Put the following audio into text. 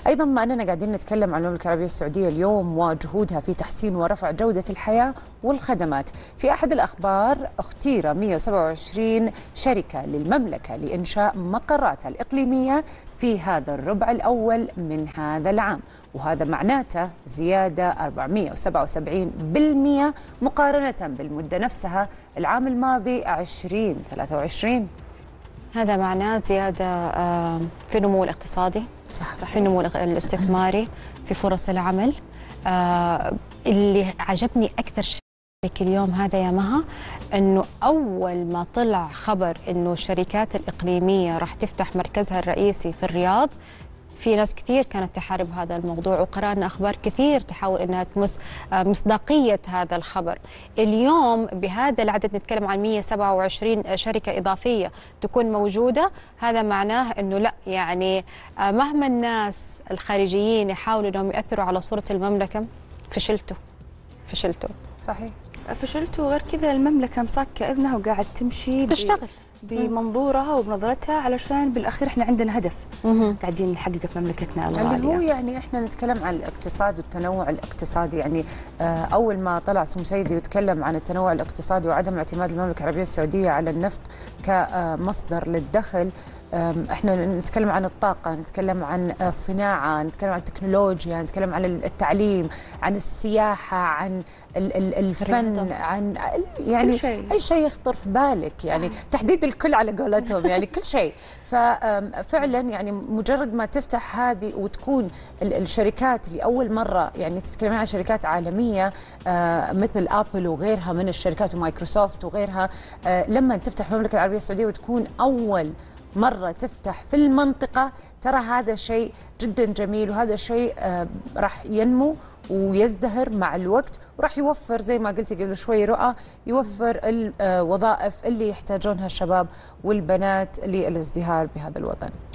أيضا ما أننا قاعدين نتكلم عن المملكة العربية السعودية اليوم وجهودها في تحسين ورفع جودة الحياة والخدمات، في أحد الأخبار اختير 127 شركة للمملكة لإنشاء مقراتها الإقليمية في هذا الربع الأول من هذا العام، وهذا معناته زيادة 477% مقارنة بالمدة نفسها العام الماضي 2023. هذا معناه زيادة في النمو الاقتصادي، في النمو الاستثماري، في فرص العمل. اللي عجبني أكثر شيء اليوم هذا يا مها، أنه أول ما طلع خبر أنه الشركات الإقليمية راح تفتح مركزها الرئيسي في الرياض، في ناس كثير كانت تحارب هذا الموضوع، وقرأنا أخبار كثير تحاول أنها تمس مصداقية هذا الخبر. اليوم بهذا العدد نتكلم عن 127 شركة إضافية تكون موجودة، هذا معناه أنه لا، يعني مهما الناس الخارجيين يحاولوا أنهم يأثروا على صورة المملكة، فشلتوا. صحيح، فشلتوا. غير كذا المملكة مساكة إذنها وقاعد تمشي تشتغل بمنظورها وبنظرتها، علشان بالاخير احنا عندنا هدف قاعدين نحققه في مملكتنا الغاليه، اللي هو يعني احنا نتكلم عن الاقتصاد والتنوع الاقتصادي. يعني اول ما طلع سمو سيدي يتكلم عن التنوع الاقتصادي وعدم اعتماد المملكه العربيه السعوديه على النفط كمصدر للدخل، احنا نتكلم عن الطاقة، نتكلم عن الصناعة، نتكلم عن التكنولوجيا، نتكلم عن التعليم، عن السياحة، عن الفن، عن يعني كل شيء. أي شيء يخطر في بالك، يعني تحديد الكل على قولتهم، يعني كل شيء. ففعلا يعني مجرد ما تفتح هذه وتكون الشركات لأول مرة، يعني تتكلمين عن شركات عالمية مثل أبل وغيرها من الشركات ومايكروسوفت وغيرها، لما تفتح المملكة العربية السعودية وتكون أول مرة تفتح في المنطقة، ترى هذا شيء جدا جميل، وهذا شيء راح ينمو ويزدهر مع الوقت، وراح يوفر زي ما قلت قبل شوي رؤى، يوفر الوظائف اللي يحتاجونها الشباب والبنات للازدهار بهذا الوطن.